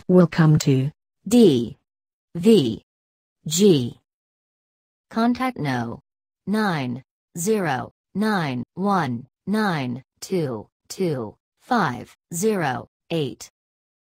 will come to D V G. Contact no 90919222508.